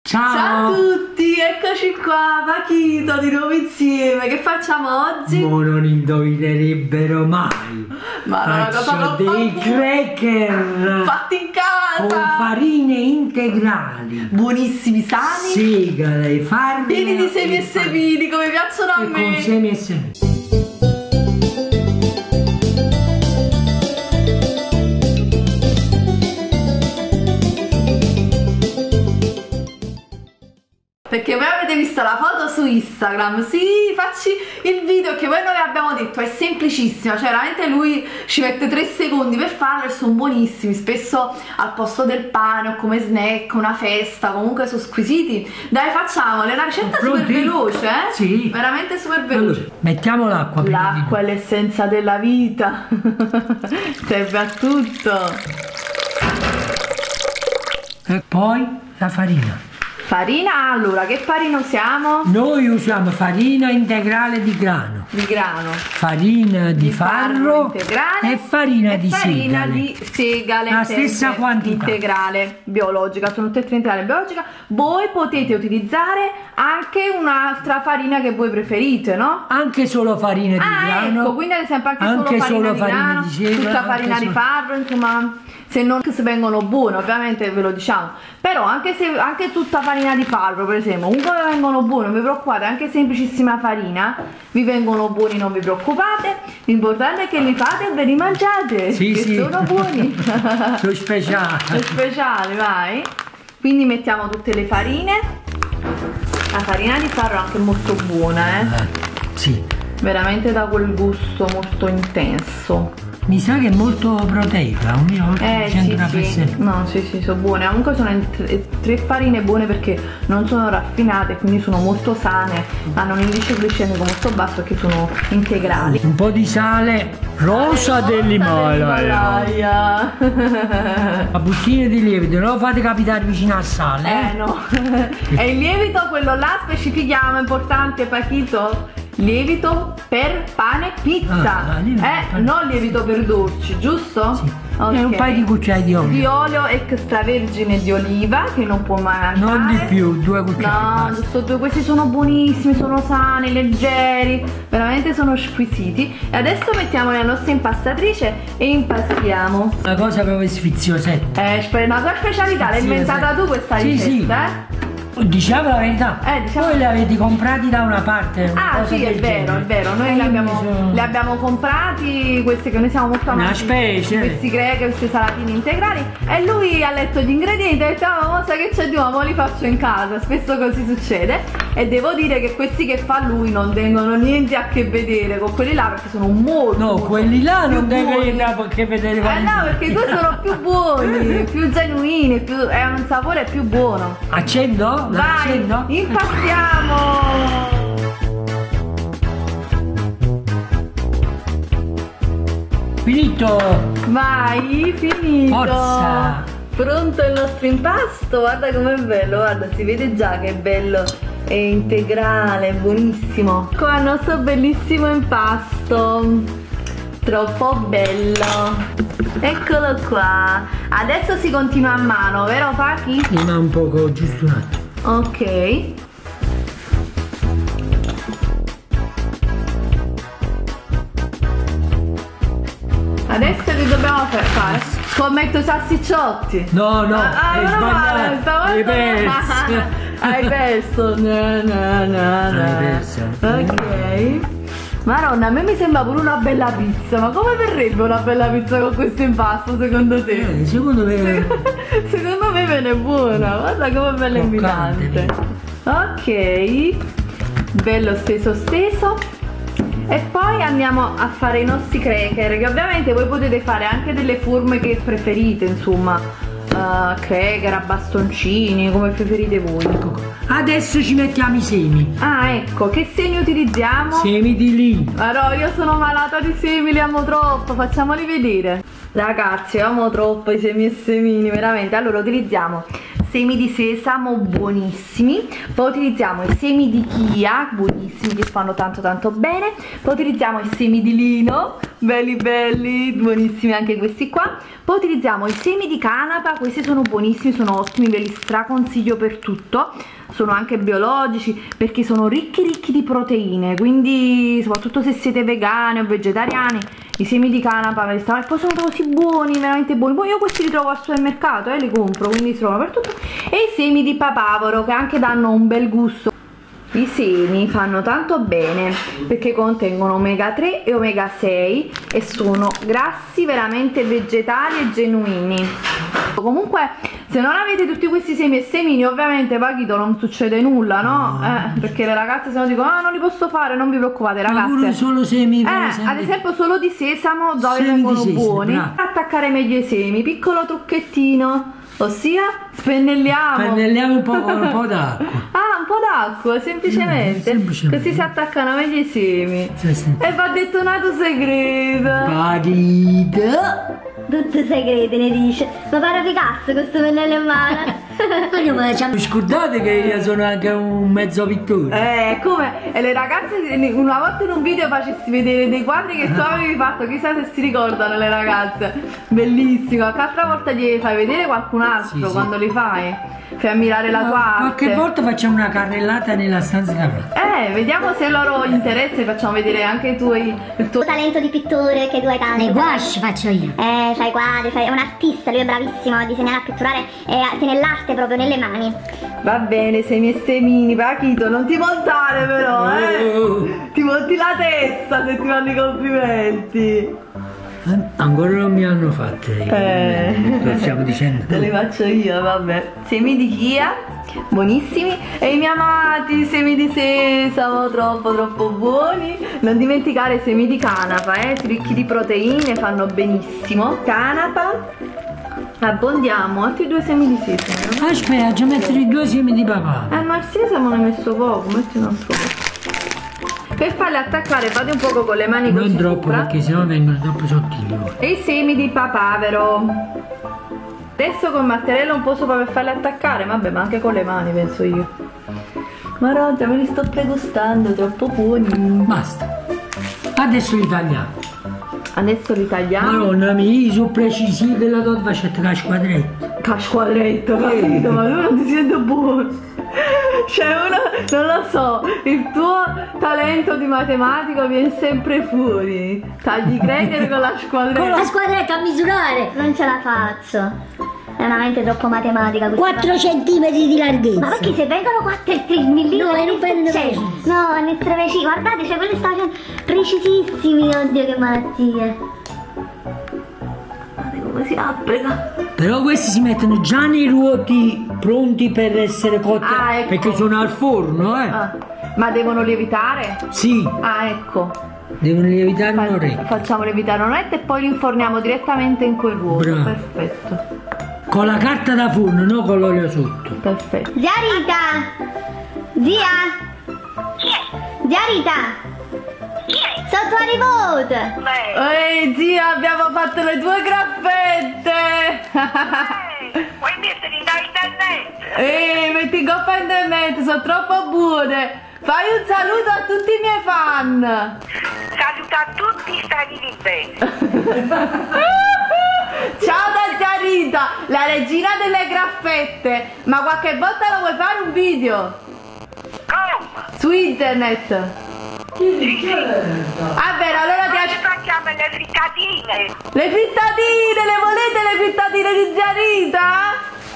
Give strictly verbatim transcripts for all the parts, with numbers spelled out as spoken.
Ciao! Ciao a tutti, eccoci qua, Pachito, di nuovo insieme. Che facciamo oggi? Ma non indovinerebbero mai. Ma no, cosa Faccio dei cracker fatti in casa con farine integrali, buonissimi, sani, segale, farina pieni di semi e semini, come piacciono a e me. con semi e semini. Perché voi avete visto la foto su Instagram, sì, facci il video che poi noi abbiamo detto, è semplicissimo, cioè veramente lui ci mette tre secondi per farlo e sono buonissimi, spesso al posto del pane o come snack, una festa, comunque sono squisiti. Dai, facciamole, è una ricetta super veloce, eh? Sì. Veramente super veloce. Allora, mettiamo l'acqua. L'acqua è l'essenza della vita, serve a tutto. E poi la farina. Farina, allora, che farina usiamo? Noi usiamo farina integrale di grano, Di grano, farina di, di farro, farro integrale e farina e di farina segale. di segale, La stessa quantità. integrale biologica, sono tutte integrale biologica. Voi potete utilizzare anche un'altra farina che voi preferite, no? Anche solo farina di ah, grano. ecco, quindi ad esempio anche, anche solo farina solo di farina grano, di segale, tutta farina anche di solo... farro, insomma, se non se vengono buone, ovviamente ve lo diciamo, però anche se anche tutta farina di farro, per esempio, comunque vengono buone, non vi preoccupate, anche semplicissima farina vi vengono buoni, non vi preoccupate, l'importante è che li fate e ve li mangiate, sì, che sì. sono buoni. Sono speciali. Sono speciali, vai. Quindi mettiamo tutte le farine. La farina di farro è anche molto buona, eh, eh sì, veramente dà quel gusto molto intenso. mi sa che è molto proteica, un Eh sì, sì, no, sì, sì, sono buone. Comunque sono tre, tre farine buone perché non sono raffinate, quindi sono molto sane, hanno un indice glicemico molto basso perché sono integrali. Un po' di sale rosa dell'Himalaya. La bustina di lievito, non lo fate capitare vicino al sale, eh? Eh no. È il lievito, quello là, specifichiamo, è importante, Pachito. Lievito per pane e pizza, ah, lievito eh, per... non lievito per dolci, giusto? Sì. Okay. E un paio di cucchiai di olio. Di olio extravergine di oliva, che non può mai mancare. Non di più, due cucchiai. No, giusto due, questi sono buonissimi, sono sani, leggeri, veramente sono squisiti. E adesso mettiamo nella nostra impastatrice e impastiamo. Una cosa proprio sfiziosetta. Eh, una tua specialità, l'hai inventata tu questa sì, ricetta, sì. eh? Diciamo la verità, eh, diciamo... voi li avete comprati da una parte. Una ah sì, è vero, genere. è vero, noi li abbiamo, sono... li abbiamo comprati, questi che noi siamo molto amanti, una specie, questi cracker, questi salatini integrali, e lui ha letto gli ingredienti e ha detto, oh, ma sai che c'è di nuovo, li faccio in casa, spesso così succede, e devo dire che questi che fa lui non tengono niente a che vedere con quelli là, perché sono molto no, molto quelli là non devono a che vedere con eh no, perché i due sono più buoni, più genuini, più, è un sapore più buono. Accendo? Vai, accendo? impastiamo! Finito! Vai, finito! Forza! Pronto il nostro impasto? Guarda com'è bello, guarda, si vede già che è bello, è integrale, è buonissimo. Qua il nostro bellissimo impasto, troppo bello. Eccolo qua. Adesso si continua a mano, vero Pachi? Sì, ma un poco, giusto un attimo. Ok. Adesso che dobbiamo fare? Scommetto salsicciotti. No, no, ah, hai sbagliato. Hai perso. Hai perso. No, no, no, no. Hai perso. Ok. Madonna, a me mi sembra pure una bella pizza. Ma come verrebbe una bella pizza con questo impasto secondo te? Eh, secondo me. Secondo me viene buona. Guarda come bella invitante. Ok. Bello steso steso. E poi andiamo a fare i nostri cracker, che ovviamente voi potete fare anche delle forme che preferite, insomma, uh, cracker a bastoncini, come preferite voi. Adesso ci mettiamo i semi. Ah, ecco, che semi utilizziamo? Semi di lino. Ma no, io sono malata di semi, li amo troppo, facciamoli vedere. Ragazzi, amo troppo i semi e semini, veramente. Allora utilizziamo semi di sesamo buonissimi, poi utilizziamo i semi di chia buonissimi che fanno tanto tanto bene, poi utilizziamo i semi di lino belli belli, buonissimi anche questi qua, poi utilizziamo i semi di canapa, questi sono buonissimi, sono ottimi, ve li straconsiglio per tutto, sono anche biologici perché sono ricchi ricchi di proteine, quindi soprattutto se siete vegani o vegetariani i semi di canapa ve li stanno, e poi sono così buoni, veramente buoni. Poi io questi li trovo al supermercato e eh, li compro, quindi si trovano per tutto. E i semi di papavero che anche danno un bel gusto. I semi fanno tanto bene perché contengono omega tre e omega sei e sono grassi veramente vegetali e genuini. Comunque se non avete tutti questi semi e semini ovviamente Paquito non succede nulla, no? Eh, perché le ragazze se no dicono ah non li posso fare, non vi preoccupate ragazze. Ma pure solo semi, per eh, esempio. ad esempio solo di sesamo dove Semi vengono di sesamo, buoni. bravo. Attaccare meglio i semi, piccolo trucchettino, ossia spennelliamo. Spennelliamo un po' con un po' d'acqua. Ah, un po' d'acqua, semplicemente. Mm, semplicemente. Così si attaccano meglio i semi. Sì, sì. E va detonato segreto. Paquito. Tutti segreti ne dice. Ma pare Picasso questo pennello in mano. Scordate che io sono anche un mezzo pittore. Eh, come? E le ragazze, una volta in un video facessi vedere dei quadri che tu avevi fatto, chissà se si ricordano le ragazze. Bellissimo, qualche altra volta gli fai vedere qualcun altro, sì, quando sì. li fai. Fai ammirare la tua arte. Qualche volta facciamo una carrellata nella stanza da me. Eh, vediamo se loro interessa e facciamo vedere anche i tuoi, il tuo talento di pittore che tu hai tanto. Le gouache faccio io. Eh, fai quadri, fai... è un artista, lui è bravissimo a disegnare, a pitturare e tiene l'arte proprio nelle mani. Va bene, semi e semini, Paquito, non ti montare però, eh! Oh. Ti monti la testa se ti fanno i complimenti. Ancora non mi hanno fatte, eh. Lo stiamo dicendo. Te le faccio io, vabbè. Semi di chia, buonissimi. E i miei amati semi di sesamo, troppo troppo buoni. Non dimenticare i semi di canapa, eh, ricchi di proteine, fanno benissimo. Canapa. Abbondiamo, altri due semi di sesamo. Aspetta, già mettere i due semi di papà. Eh, ma il sesamo ne ho messo poco, metti un altro po'. Per farle attaccare fate un poco con le mani così non troppo sopra, perché sennò vengono troppo sottili. e i semi di papavero adesso col mattarello un po' sopra per farle attaccare, vabbè, ma anche con le mani penso io. Ma Rogia, me li sto pregustando, troppo buoni. Basta, adesso li tagliamo. Adesso li tagliamo. Madonna mia, io sono precisi che la do facendo la squadretta. Ca squadretto, capito? Ma tu non ti senti buono. C'è uno, non lo so, il tuo talento di matematica viene sempre fuori. Tagli cracker con la squadretta. Con la squadretta a misurare. Non ce la faccio. È una mente troppo matematica questa. quattro centimetri di larghezza. Ma perché se vengono quattro millimetri? No, e non prende precisi. No, è essere precisi. Guardate, cioè quelli stanno facendo precisissimi. Oddio che malattie. Guardate come si applica. Però questi si mettono già nei ruoti pronti per essere cotti, ah, ecco. perché sono al forno, eh. Ah, ma devono lievitare? Sì. Ah, ecco. Devono lievitare Fa un'oretta. Facciamo lievitare un'oretta e poi li inforniamo direttamente in quel ruolo. Bravo. Perfetto. Con la carta da forno, non con l'olio sotto. Perfetto. Zia Rita! Zia! Zia Rita! Sono tua nipote! Ehi zia, abbiamo fatto le tue graffette! Vuoi mettere da internet? Ehi, metti in coppa internet, sono troppo buone! Fai un saluto a tutti i miei fan! Saluta a tutti, stai bene! Ciao da zia Rita, la regina delle graffette! Ma qualche volta lo vuoi fare un video? Come? Su internet! Sì, sì. Va bene, allora ti Oggi aspetto. facciamo le frittatine! Le frittatine, le volete le frittatine di zia Rita?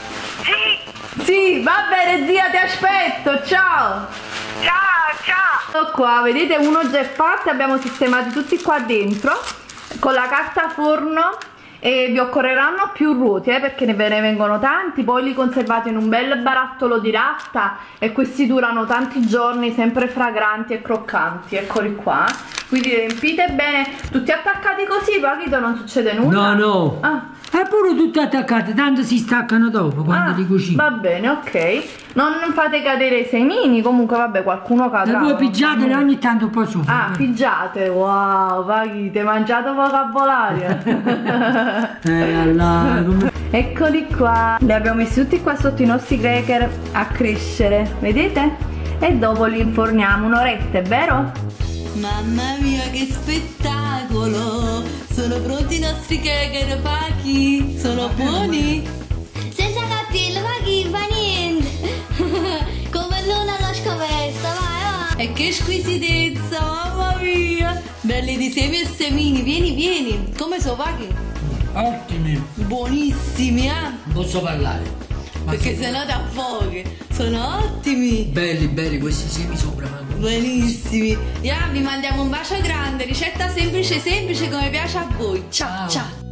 Sì! Sì, va bene zia, ti aspetto, ciao! Ciao, ciao! Ecco qua, vedete uno già è fatto, abbiamo sistemati tutti qua dentro con la carta forno e vi occorreranno più ruoti eh, perché ne ve ne vengono tanti, poi li conservate in un bel barattolo di latta e questi durano tanti giorni sempre fragranti e croccanti, eccoli qua, quindi riempite bene, tutti attaccati così, Paquito, non succede nulla? No, no. Ah. È pure tutte attaccate, tanto si staccano dopo quando Ah, li cucini. va bene, ok. Non fate cadere i semini, comunque vabbè, qualcuno cadrà. E voi pigiatele ogni tanto un po' su. Ah, pigiate, wow, Paghi, ti hai mangiato vocabolario. Eh, allora, come... Eccoli qua. Li abbiamo messi tutti qua sotto i nostri cracker a crescere, vedete? E dopo li inforniamo un'oretta, è vero? Mamma mia, che spettacolo! Sono pronti i nostri cracker, Paki? Sono buoni? Senza cappello, ma chi fa niente. Come l'una alla scoperta, vai, vai. E che squisitezza, mamma mia! Belli di semi e semini, vieni, vieni! Come sono, Paki? Ottimi. Buonissimi, eh? Non posso parlare. Ma Perché sono- sennò ti affoghi. Sono ottimi! Belli, belli, questi semi sopra, ma Buonissimi! Ya, vi mandiamo un bacio grande, ricetta semplice semplice come piace a voi. Ciao, Ciao. ciao!